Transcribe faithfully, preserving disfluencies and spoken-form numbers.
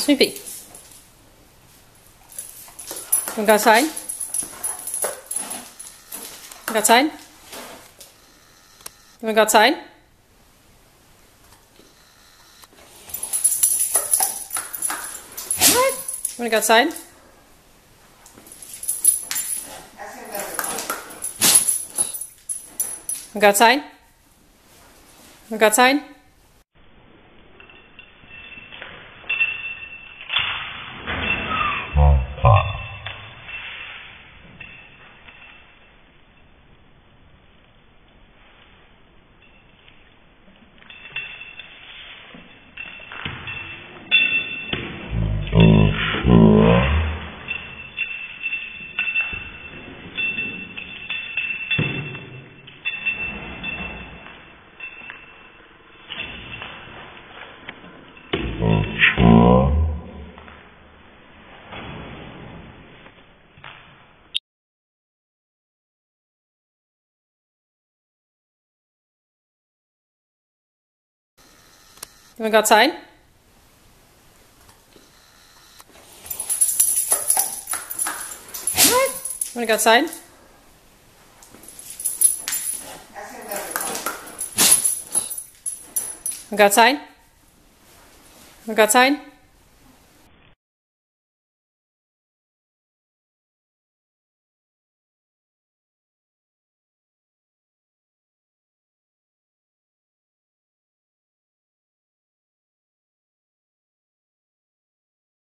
Snoopy. You want to go outside? Go outside? You want to go outside? What? You want to go outside? You want to go outside? You want to go outside? You want to go outside? What? You want to go outside? You want to go outside? You want to go outside?